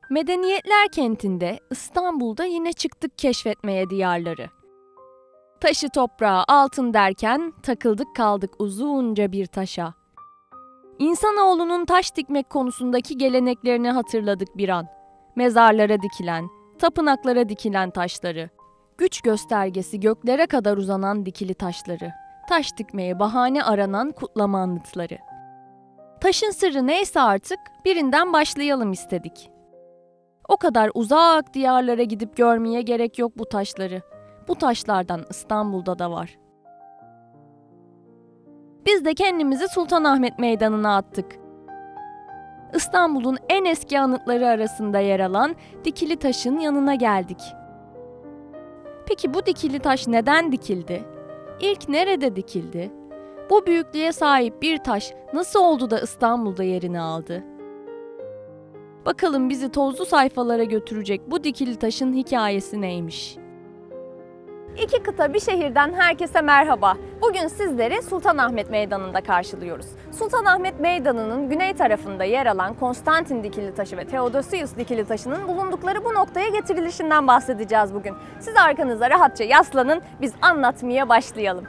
Medeniyetler kentinde İstanbul'da yine çıktık keşfetmeye diyarları. Taşı toprağa altın derken takıldık kaldık uzunca bir taşa. İnsanoğlunun taş dikmek konusundaki geleneklerini hatırladık bir an. Mezarlara dikilen, tapınaklara dikilen taşları. Güç göstergesi göklere kadar uzanan dikili taşları. Taş dikmeye bahane aranan kutlama anıtları. Taşın sırrı neyse artık birinden başlayalım istedik. O kadar uzak diyarlara gidip görmeye gerek yok bu taşları. Bu taşlardan İstanbul'da da var. Biz de kendimizi Sultanahmet Meydanı'na attık. İstanbul'un en eski anıtları arasında yer alan dikili taşın yanına geldik. Peki bu dikili taş neden dikildi? İlk nerede dikildi? Bu büyüklüğe sahip bir taş nasıl oldu da İstanbul'da yerini aldı? Bakalım bizi tozlu sayfalara götürecek bu dikili taşın hikayesi neymiş? İki kıta bir şehirden herkese merhaba. Bugün sizleri Sultanahmet Meydanı'nda karşılıyoruz. Sultanahmet Meydanı'nın güney tarafında yer alan Konstantin dikili taşı ve Theodosius dikili taşının bulundukları bu noktaya getirilişinden bahsedeceğiz bugün. Siz arkanıza rahatça yaslanın, biz anlatmaya başlayalım.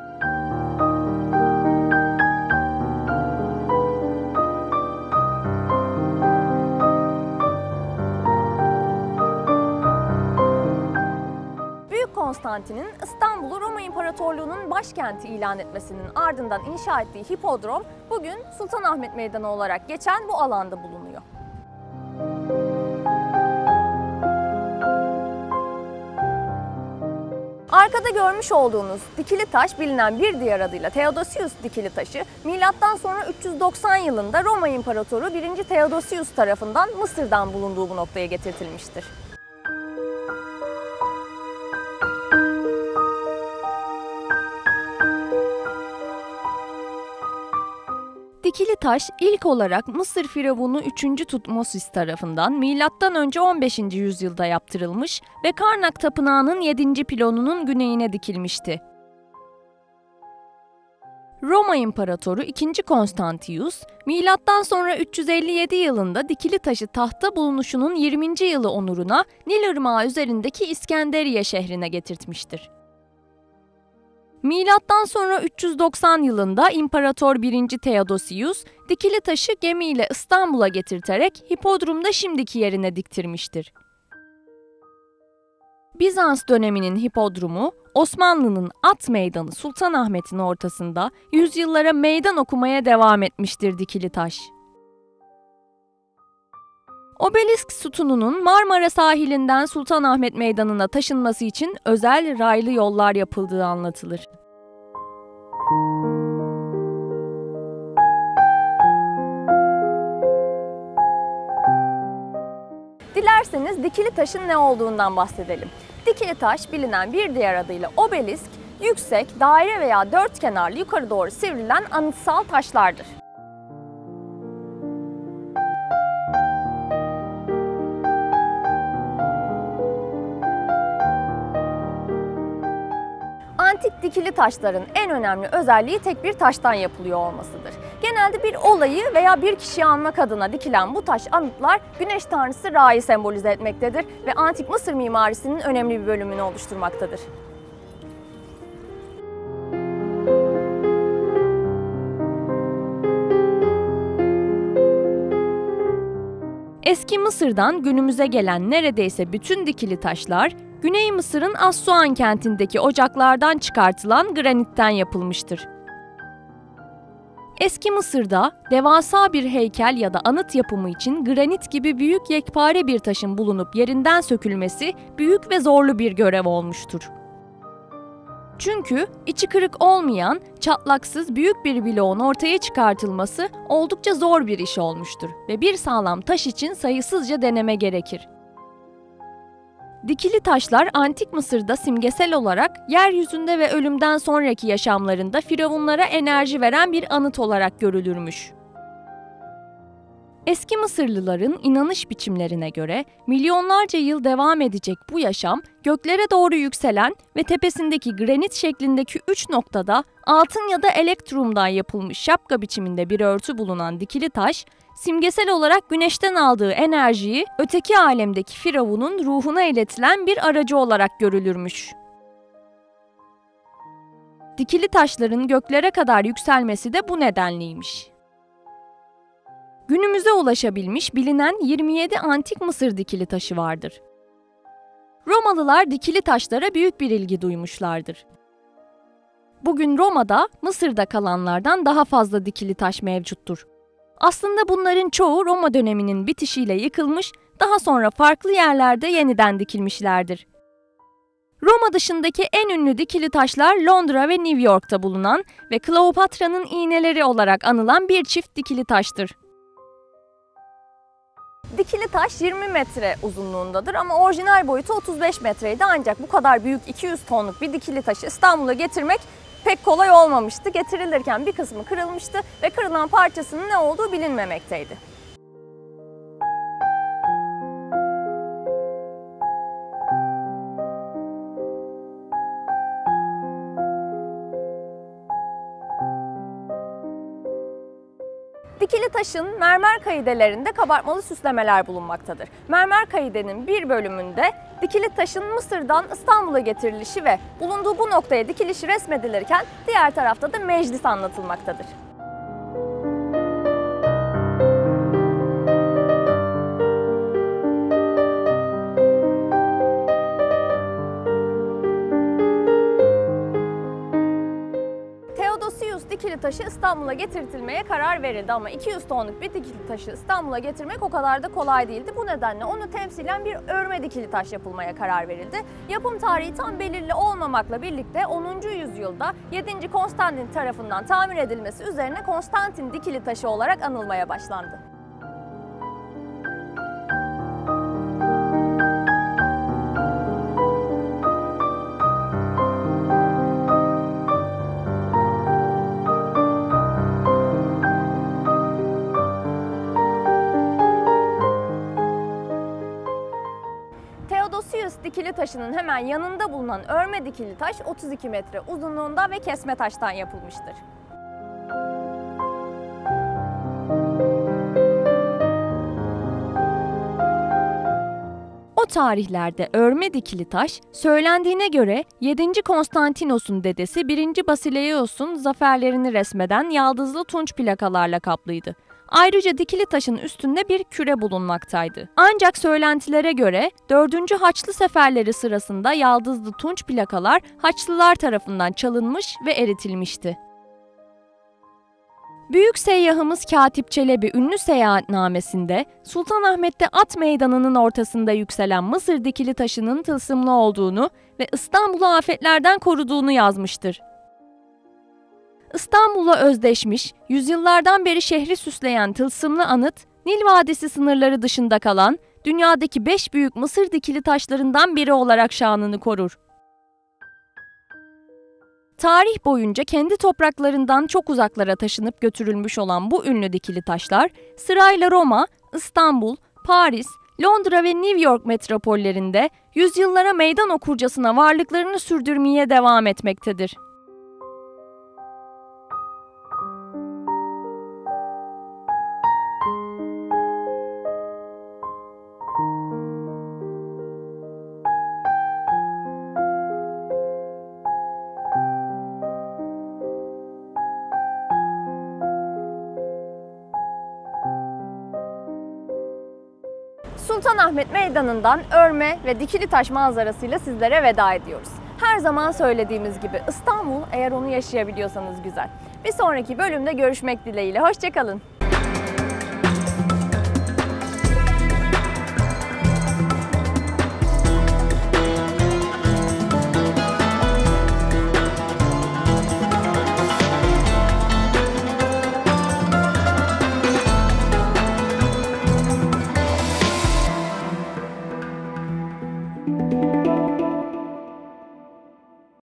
Konstantin'in İstanbul'u Roma İmparatorluğu'nun başkenti ilan etmesinin ardından inşa ettiği hipodrom bugün Sultanahmet Meydanı olarak geçen bu alanda bulunuyor. Arkada görmüş olduğunuz dikili taş bilinen bir diğer adıyla Theodosius dikili taşı milattan sonra 390 yılında Roma İmparatoru 1. Theodosius tarafından Mısır'dan bulunduğu bu noktaya getirtilmiştir. Dikili taş ilk olarak Mısır Firavunu 3. Tutmosis tarafından M.Ö. 15. yüzyılda yaptırılmış ve Karnak Tapınağı'nın 7. pilonunun güneyine dikilmişti. Roma İmparatoru 2. Konstantius, M.Ö. 357 yılında dikili taşı tahta bulunuşunun 20. yılı onuruna Nil Irmağı üzerindeki İskenderiye şehrine getirtmiştir. Milattan sonra 390 yılında İmparator 1. Theodosius dikili taşı gemiyle İstanbul'a getirterek hipodromda şimdiki yerine diktirmiştir. Bizans döneminin hipodromu, Osmanlı'nın at meydanı Sultanahmet'in ortasında yüzyıllara meydan okumaya devam etmiştir dikili taş. Obelisk sütununun Marmara sahilinden Sultanahmet Meydanı'na taşınması için özel raylı yollar yapıldığı anlatılır. Dilerseniz dikili taşın ne olduğundan bahsedelim. Dikili taş bilinen bir diğer adıyla obelisk, yüksek, daire veya dört kenarlı yukarı doğru sivrilen anıtsal taşlardır. Antik dikili taşların en önemli özelliği tek bir taştan yapılıyor olmasıdır. Genelde bir olayı veya bir kişiyi anmak adına dikilen bu taş anıtlar güneş tanrısı Ra'yı sembolize etmektedir ve antik Mısır mimarisinin önemli bir bölümünü oluşturmaktadır. Eski Mısır'dan günümüze gelen neredeyse bütün dikili taşlar, Güney Mısır'ın Assuan kentindeki ocaklardan çıkartılan granitten yapılmıştır. Eski Mısır'da devasa bir heykel ya da anıt yapımı için granit gibi büyük yekpare bir taşın bulunup yerinden sökülmesi büyük ve zorlu bir görev olmuştur. Çünkü içi kırık olmayan, çatlaksız büyük bir bloğun ortaya çıkartılması oldukça zor bir iş olmuştur ve bir sağlam taş için sayısızca deneme gerekir. Dikili taşlar Antik Mısır'da simgesel olarak yeryüzünde ve ölümden sonraki yaşamlarında firavunlara enerji veren bir anıt olarak görülürmüş. Eski Mısırlıların inanış biçimlerine göre milyonlarca yıl devam edecek bu yaşam, göklere doğru yükselen ve tepesindeki granit şeklindeki 3 noktada altın ya da elektrumdan yapılmış şapka biçiminde bir örtü bulunan dikili taş, simgesel olarak güneşten aldığı enerjiyi öteki alemdeki firavunun ruhuna iletilen bir aracı olarak görülürmüş. Dikili taşların göklere kadar yükselmesi de bu nedenliymiş. Günümüze ulaşabilmiş bilinen 27 antik Mısır dikili taşı vardır. Romalılar dikili taşlara büyük bir ilgi duymuşlardır. Bugün Roma'da Mısır'da kalanlardan daha fazla dikili taş mevcuttur. Aslında bunların çoğu Roma döneminin bitişiyle yıkılmış, daha sonra farklı yerlerde yeniden dikilmişlerdir. Roma dışındaki en ünlü dikili taşlar Londra ve New York'ta bulunan ve Kleopatra'nın iğneleri olarak anılan bir çift dikili taştır. Dikili taş 20 metre uzunluğundadır ama orijinal boyutu 35 metreydi, ancak bu kadar büyük 200 tonluk bir dikili taşı İstanbul'a getirmek pek kolay olmamıştı. Getirilirken bir kısmı kırılmıştı ve kırılan parçasının ne olduğu bilinmemekteydi. Dikili taşın mermer kaidelerinde kabartmalı süslemeler bulunmaktadır. Mermer kaidenin bir bölümünde dikili taşın Mısır'dan İstanbul'a getirilişi ve bulunduğu bu noktaya dikilişi resmedilirken diğer tarafta da meclis anlatılmaktadır. Dikili taşı İstanbul'a getirtilmeye karar verildi ama 200 tonluk bir dikili taşı İstanbul'a getirmek o kadar da kolay değildi. Bu nedenle onu temsilen bir örme dikili taş yapılmaya karar verildi. Yapım tarihi tam belirli olmamakla birlikte 10. yüzyılda 7. Konstantin tarafından tamir edilmesi üzerine Konstantin dikili taşı olarak anılmaya başlandı. Theodosius dikili taşının hemen yanında bulunan örme dikili taş 32 metre uzunluğunda ve kesme taştan yapılmıştır. O tarihlerde örme dikili taş, söylendiğine göre 7. Konstantinos'un dedesi 1. Basileos'un zaferlerini resmeden yaldızlı tunç plakalarla kaplıydı. Ayrıca dikili taşın üstünde bir küre bulunmaktaydı. Ancak söylentilere göre 4. Haçlı seferleri sırasında yaldızlı tunç plakalar Haçlılar tarafından çalınmış ve eritilmişti. Büyük seyyahımız Katip Çelebi ünlü seyahatnamesinde Sultanahmet'te at meydanının ortasında yükselen Mısır dikili taşının tılsımlı olduğunu ve İstanbul'u afetlerden koruduğunu yazmıştır. İstanbul'la özdeşmiş, yüzyıllardan beri şehri süsleyen tılsımlı anıt, Nil Vadisi sınırları dışında kalan, dünyadaki 5 büyük Mısır dikili taşlarından biri olarak şanını korur. Tarih boyunca kendi topraklarından çok uzaklara taşınıp götürülmüş olan bu ünlü dikili taşlar, sırayla Roma, İstanbul, Paris, Londra ve New York metropollerinde yüzyıllara meydan okurcasına varlıklarını sürdürmeye devam etmektedir. Sultanahmet Meydanı'ndan örme ve dikili taş manzarasıyla sizlere veda ediyoruz. Her zaman söylediğimiz gibi İstanbul, eğer onu yaşayabiliyorsanız güzel. Bir sonraki bölümde görüşmek dileğiyle. Hoşça kalın.